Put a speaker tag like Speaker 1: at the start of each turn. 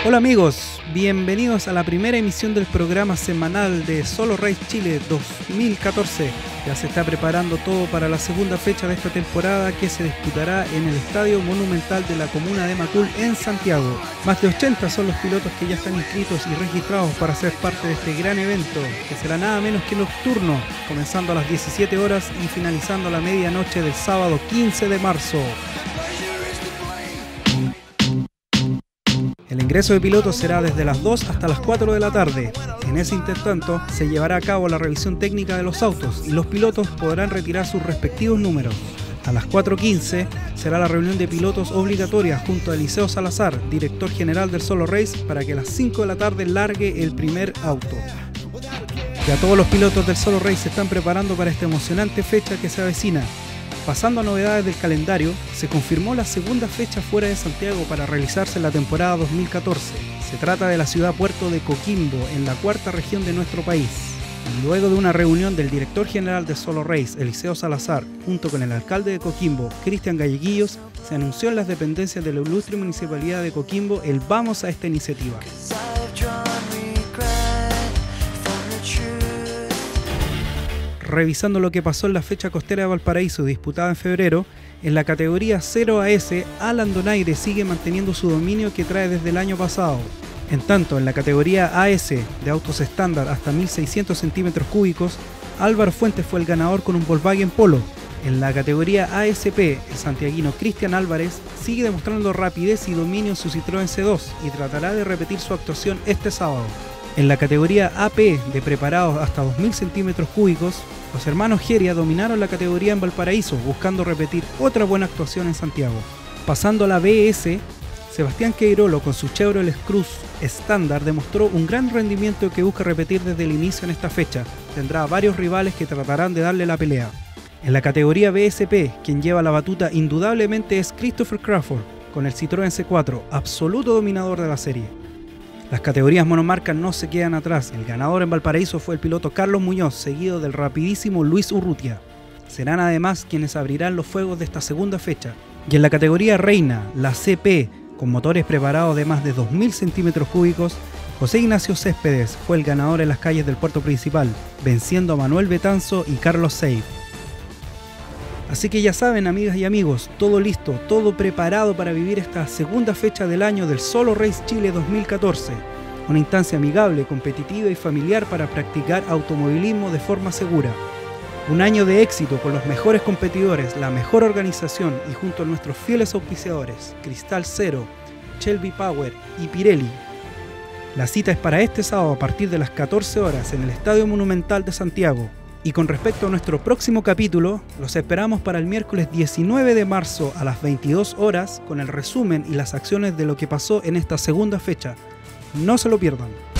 Speaker 1: Hola amigos, bienvenidos a la primera emisión del programa semanal de Solo Race Chile 2014. Ya se está preparando todo para la segunda fecha de esta temporada que se disputará en el Estadio Monumental de la comuna de Macul en Santiago. Más de 80 son los pilotos que ya están inscritos y registrados para ser parte de este gran evento, que será nada menos que nocturno, comenzando a las 17 horas y finalizando a la medianoche del sábado 15 de marzo. El ingreso de pilotos será desde las 2 hasta las 4 de la tarde. En ese intertanto se llevará a cabo la revisión técnica de los autos y los pilotos podrán retirar sus respectivos números. A las 4:15 será la reunión de pilotos obligatoria junto a Eliseo Salazar, director general del Solo Race, para que a las 5 de la tarde largue el primer auto. Ya todos los pilotos del Solo Race se están preparando para esta emocionante fecha que se avecina. Pasando a novedades del calendario, se confirmó la segunda fecha fuera de Santiago para realizarse en la temporada 2014. Se trata de la ciudad puerto de Coquimbo, en la cuarta región de nuestro país. Luego de una reunión del director general de Solo Race, Eliseo Salazar, junto con el alcalde de Coquimbo, Cristian Galleguillos, se anunció en las dependencias de la ilustre municipalidad de Coquimbo el vamos a esta iniciativa. Revisando lo que pasó en la fecha costera de Valparaíso disputada en febrero, en la categoría 0AS, Alan Donaire sigue manteniendo su dominio que trae desde el año pasado. En tanto, en la categoría AS, de autos estándar hasta 1600 centímetros cúbicos, Álvaro Fuentes fue el ganador con un Volkswagen Polo. En la categoría ASP, el santiaguino Cristian Álvarez sigue demostrando rapidez y dominio en su Citroën C2 y tratará de repetir su actuación este sábado. En la categoría AP, de preparados hasta 2000 centímetros cúbicos, los hermanos Geria dominaron la categoría en Valparaíso, buscando repetir otra buena actuación en Santiago. Pasando a la BS, Sebastián Queirolo con su Chevrolet Cruz estándar demostró un gran rendimiento que busca repetir desde el inicio en esta fecha. Tendrá varios rivales que tratarán de darle la pelea. En la categoría BSP, quien lleva la batuta indudablemente es Christopher Crawford, con el Citroën C4, absoluto dominador de la serie. Las categorías monomarcas no se quedan atrás. El ganador en Valparaíso fue el piloto Carlos Muñoz, seguido del rapidísimo Luis Urrutia. Serán además quienes abrirán los fuegos de esta segunda fecha. Y en la categoría Reina, la CP, con motores preparados de más de 2000 centímetros cúbicos, José Ignacio Céspedes fue el ganador en las calles del puerto principal, venciendo a Manuel Betanzo y Carlos Seif. Así que ya saben, amigas y amigos, todo listo, todo preparado para vivir esta segunda fecha del año del Solo Race Chile 2014. Una instancia amigable, competitiva y familiar para practicar automovilismo de forma segura. Un año de éxito con los mejores competidores, la mejor organización y junto a nuestros fieles auspiciadores, Cristal Zero, Shelby Power y Pirelli. La cita es para este sábado a partir de las 14 horas en el Estadio Monumental de Santiago. Y con respecto a nuestro próximo capítulo, los esperamos para el miércoles 19 de marzo a las 22 horas con el resumen y las acciones de lo que pasó en esta segunda fecha. No se lo pierdan.